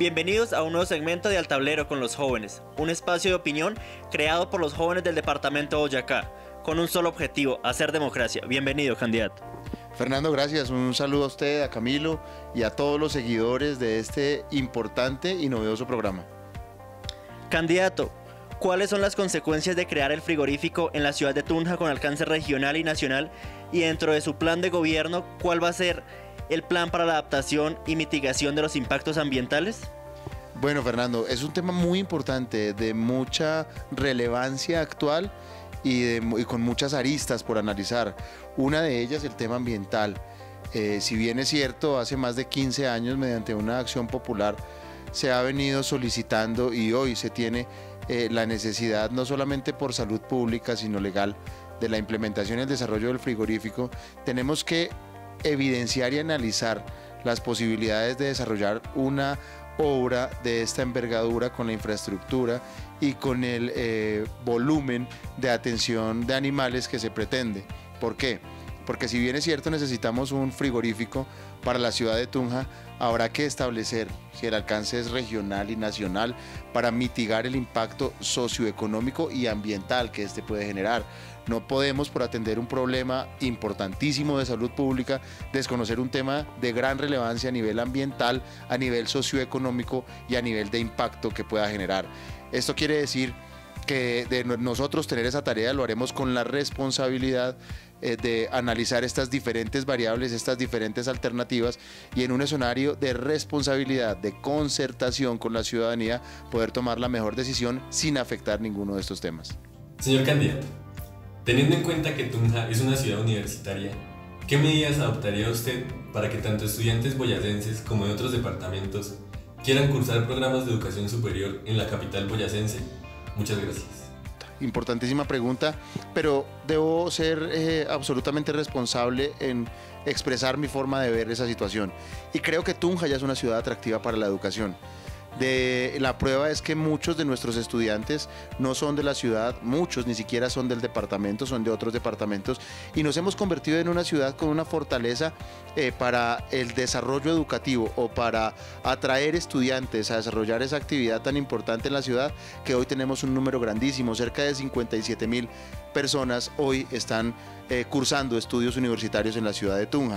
Bienvenidos a un nuevo segmento de Al Tablero con los jóvenes, un espacio de opinión creado por los jóvenes del departamento de Boyacá, con un solo objetivo, hacer democracia. Bienvenido, candidato. Fernando, gracias. Un saludo a usted, a Camilo y a todos los seguidores de este importante y novedoso programa. Candidato, ¿cuáles son las consecuencias de crear el frigorífico en la ciudad de Tunja con alcance regional y nacional? Y dentro de su plan de gobierno, ¿cuál va a ser el plan para la adaptación y mitigación de los impactos ambientales? Bueno, Fernando, es un tema muy importante, de mucha relevancia actual y con muchas aristas por analizar. Una de ellas, el tema ambiental. Si bien es cierto, hace más de 15 años, mediante una acción popular, se ha venido solicitando y hoy se tiene la necesidad, no solamente por salud pública, sino legal, de la implementación y el desarrollo del frigorífico, tenemos que evidenciar y analizar las posibilidades de desarrollar una obra de esta envergadura con la infraestructura y con el volumen de atención de animales que se pretende. ¿Por qué? Porque si bien es cierto necesitamos un frigorífico para la ciudad de Tunja, habrá que establecer si el alcance es regional y nacional para mitigar el impacto socioeconómico y ambiental que este puede generar. No podemos, por atender un problema importantísimo de salud pública, desconocer un tema de gran relevancia a nivel ambiental, a nivel socioeconómico y a nivel de impacto que pueda generar. Esto quiere decir que de nosotros tener esa tarea lo haremos con la responsabilidad de analizar estas diferentes variables, estas diferentes alternativas y en un escenario de responsabilidad, de concertación con la ciudadanía, poder tomar la mejor decisión sin afectar ninguno de estos temas. Señor candidato, teniendo en cuenta que Tunja es una ciudad universitaria, ¿qué medidas adoptaría usted para que tanto estudiantes boyacenses como de otros departamentos quieran cursar programas de educación superior en la capital boyacense? Muchas gracias. Importantísima pregunta, pero debo ser absolutamente responsable en expresar mi forma de ver esa situación. Y creo que Tunja ya es una ciudad atractiva para la educación. La prueba es que muchos de nuestros estudiantes no son de la ciudad, muchos ni siquiera son del departamento, son de otros departamentos y nos hemos convertido en una ciudad con una fortaleza para el desarrollo educativo o para atraer estudiantes a desarrollar esa actividad tan importante en la ciudad, que hoy tenemos un número grandísimo, cerca de 57.000 personas hoy están cursando estudios universitarios en la ciudad de Tunja.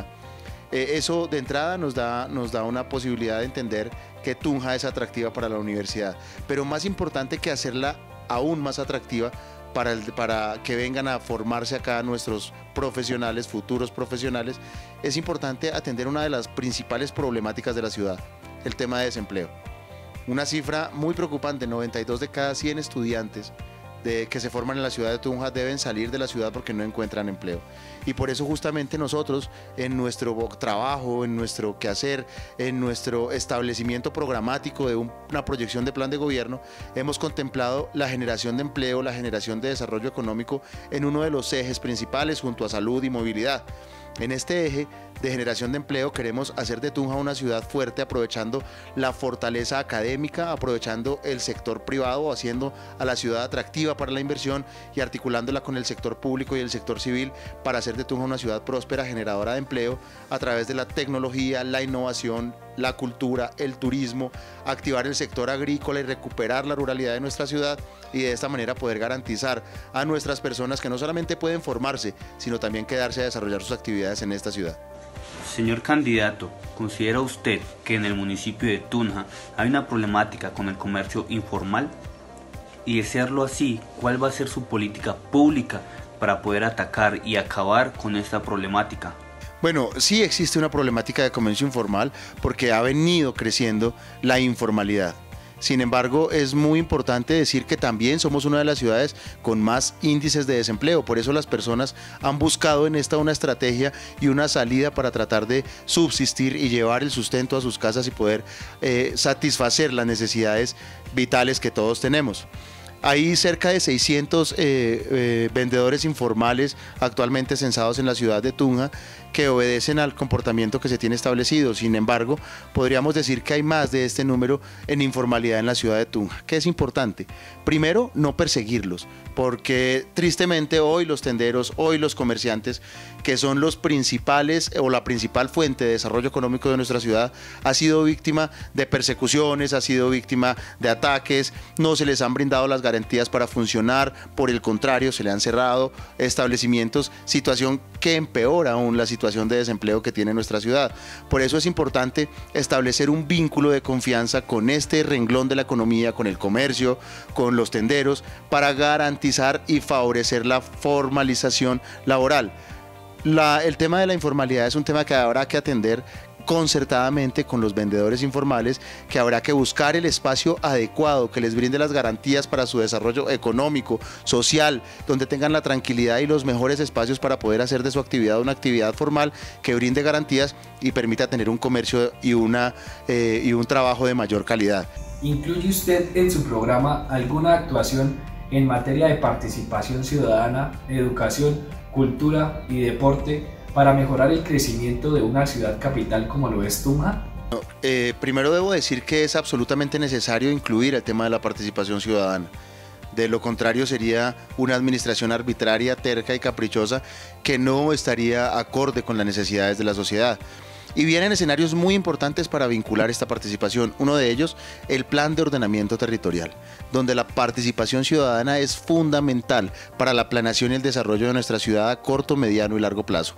Eso de entrada nos da una posibilidad de entender que Tunja es atractiva para la universidad, pero más importante que hacerla aún más atractiva para que vengan a formarse acá nuestros profesionales, futuros profesionales, es importante atender una de las principales problemáticas de la ciudad, el tema de desempleo. Una cifra muy preocupante, 92 de cada 100 estudiantes que se forman en la ciudad de Tunja deben salir de la ciudad porque no encuentran empleo. Y por eso justamente nosotros en nuestro trabajo, en nuestro quehacer, en nuestro establecimiento programático de una proyección de plan de gobierno, hemos contemplado la generación de empleo, la generación de desarrollo económico en uno de los ejes principales junto a salud y movilidad. En este eje de generación de empleo queremos hacer de Tunja una ciudad fuerte, aprovechando la fortaleza académica, aprovechando el sector privado, haciendo a la ciudad atractiva para la inversión y articulándola con el sector público y el sector civil para hacer de Tunja una ciudad próspera, generadora de empleo a través de la tecnología, la innovación, la cultura, el turismo, activar el sector agrícola y recuperar la ruralidad de nuestra ciudad y de esta manera poder garantizar a nuestras personas que no solamente pueden formarse, sino también quedarse a desarrollar sus actividades en esta ciudad. Señor candidato, ¿considera usted que en el municipio de Tunja hay una problemática con el comercio informal? Y de serlo así, ¿cuál va a ser su política pública para poder atacar y acabar con esta problemática? Bueno, sí existe una problemática de comercio informal porque ha venido creciendo la informalidad. Sin embargo, es muy importante decir que también somos una de las ciudades con más índices de desempleo. Por eso las personas han buscado en esta una estrategia y una salida para tratar de subsistir y llevar el sustento a sus casas y poder satisfacer las necesidades vitales que todos tenemos. Hay cerca de 600 vendedores informales actualmente censados en la ciudad de Tunja que obedecen al comportamiento que se tiene establecido. Sin embargo, podríamos decir que hay más de este número en informalidad en la ciudad de Tunja. ¿Qué es importante? Primero, no perseguirlos, porque tristemente hoy los tenderos, hoy los comerciantes, que son los principales o la principal fuente de desarrollo económico de nuestra ciudad, ha sido víctima de persecuciones, ha sido víctima de ataques, no se les han brindado las garantías para funcionar, por el contrario, se le han cerrado establecimientos, situación que empeora aún la situación de desempleo que tiene nuestra ciudad. Por eso es importante establecer un vínculo de confianza con este renglón de la economía, con el comercio, con los tenderos, para garantizar y favorecer la formalización laboral. El tema de la informalidad es un tema que habrá que atender concertadamente con los vendedores informales, que habrá que buscar el espacio adecuado que les brinde las garantías para su desarrollo económico, social, donde tengan la tranquilidad y los mejores espacios para poder hacer de su actividad una actividad formal que brinde garantías y permita tener un comercio y un trabajo de mayor calidad. ¿Incluye usted en su programa alguna actuación en materia de participación ciudadana, educación, cultura y deporte para mejorar el crecimiento de una ciudad capital como lo es Tunja? Primero debo decir que es absolutamente necesario incluir el tema de la participación ciudadana. De lo contrario sería una administración arbitraria, terca y caprichosa que no estaría acorde con las necesidades de la sociedad. Y vienen escenarios muy importantes para vincular esta participación. Uno de ellos, el plan de ordenamiento territorial, donde la participación ciudadana es fundamental para la planeación y el desarrollo de nuestra ciudad a corto, mediano y largo plazo.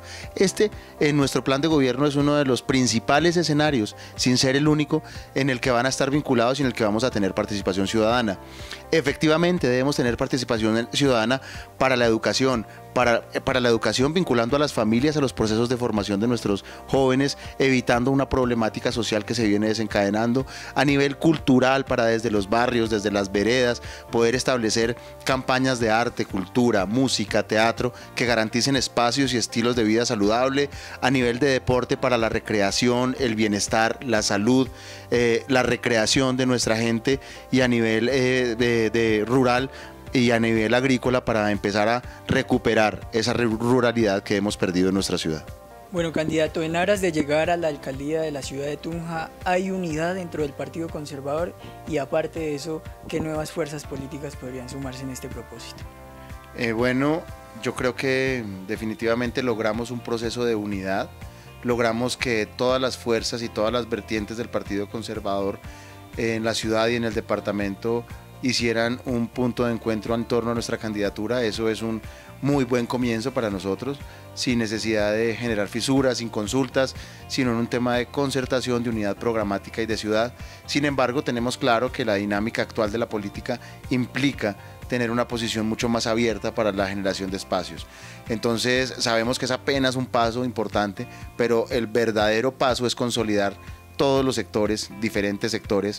En nuestro plan de gobierno, es uno de los principales escenarios, sin ser el único, en el que van a estar vinculados y en el que vamos a tener participación ciudadana. Efectivamente, debemos tener participación ciudadana para la educación, para la educación, vinculando a las familias a los procesos de formación de nuestros jóvenes, evitando una problemática social que se viene desencadenando. A nivel cultural, para desde los barrios, desde las veredas, poder establecer campañas de arte, cultura, música, teatro, que garanticen espacios y estilos de vida saludable. A nivel de deporte, para la recreación, el bienestar, la salud, la recreación de nuestra gente, y a nivel de rural y a nivel agrícola, para empezar a recuperar esa ruralidad que hemos perdido en nuestra ciudad. Bueno, candidato, en aras de llegar a la alcaldía de la ciudad de Tunja, ¿hay unidad dentro del Partido Conservador? Y aparte de eso, ¿qué nuevas fuerzas políticas podrían sumarse en este propósito? Bueno, yo creo que definitivamente logramos un proceso de unidad, logramos que todas las fuerzas y todas las vertientes del Partido Conservador en la ciudad y en el departamento hicieran un punto de encuentro en torno a nuestra candidatura. Eso es un muy buen comienzo para nosotros, sin necesidad de generar fisuras, sin consultas, sino en un tema de concertación, de unidad programática y de ciudad. Sin embargo, tenemos claro que la dinámica actual de la política implica tener una posición mucho más abierta para la generación de espacios. Entonces, sabemos que es apenas un paso importante, pero el verdadero paso es consolidar todos los sectores, diferentes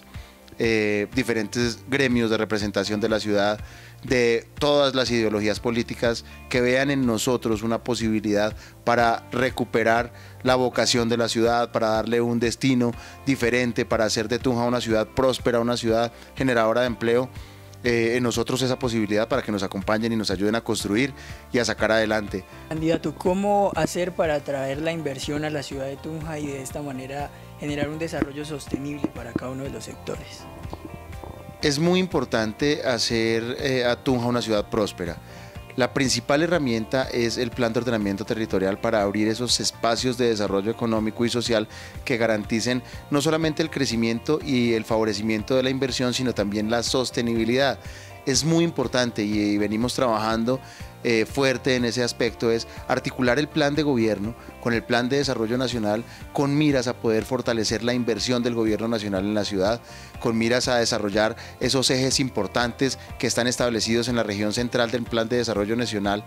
gremios de representación de la ciudad, de todas las ideologías políticas, que vean en nosotros una posibilidad para recuperar la vocación de la ciudad, para darle un destino diferente, para hacer de Tunja una ciudad próspera, una ciudad generadora de empleo. En nosotros esa posibilidad, para que nos acompañen y nos ayuden a construir y a sacar adelante. Candidato, ¿cómo hacer para atraer la inversión a la ciudad de Tunja y de esta manera generar un desarrollo sostenible para cada uno de los sectores? Es muy importante hacer a Tunja una ciudad próspera. La principal herramienta es el plan de ordenamiento territorial, para abrir esos espacios de desarrollo económico y social que garanticen no solamente el crecimiento y el favorecimiento de la inversión, sino también la sostenibilidad. Es muy importante, y venimos trabajando fuerte en ese aspecto, es articular el plan de gobierno con el plan de desarrollo nacional, con miras a poder fortalecer la inversión del gobierno nacional en la ciudad, con miras a desarrollar esos ejes importantes que están establecidos en la región central del plan de desarrollo nacional,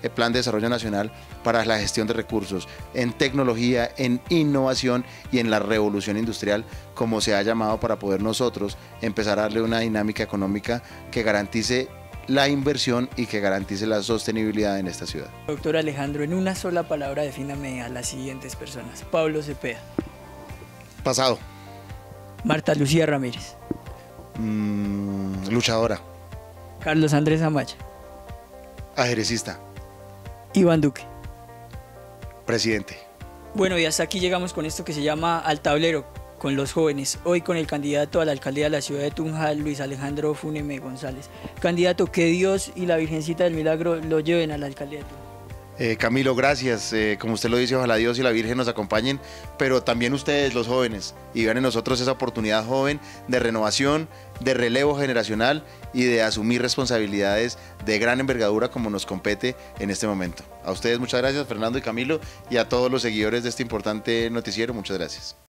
para la gestión de recursos, en tecnología, en innovación y en la revolución industrial, como se ha llamado, para poder nosotros empezar a darle una dinámica económica que garantice la inversión y que garantice la sostenibilidad en esta ciudad. Doctor Alejandro, en una sola palabra defíname a las siguientes personas. Pablo Cepeda. Pasado. Marta Lucía Ramírez. Luchadora. Carlos Andrés Amaya. Ajedrecista. Iván Duque. Presidente. Bueno, y hasta aquí llegamos con esto que se llama Al Tablero, con los jóvenes. Hoy con el candidato a la alcaldía de la ciudad de Tunja, Luis Alejandro Funeme González. Candidato, que Dios y la Virgencita del Milagro lo lleven a la alcaldía de Tunja. Camilo, gracias. Como usted lo dice, ojalá Dios y la Virgen nos acompañen, pero también ustedes, los jóvenes, y vean en nosotros esa oportunidad joven de renovación, de relevo generacional y de asumir responsabilidades de gran envergadura como nos compete en este momento. A ustedes muchas gracias, Fernando y Camilo, y a todos los seguidores de este importante noticiero, muchas gracias.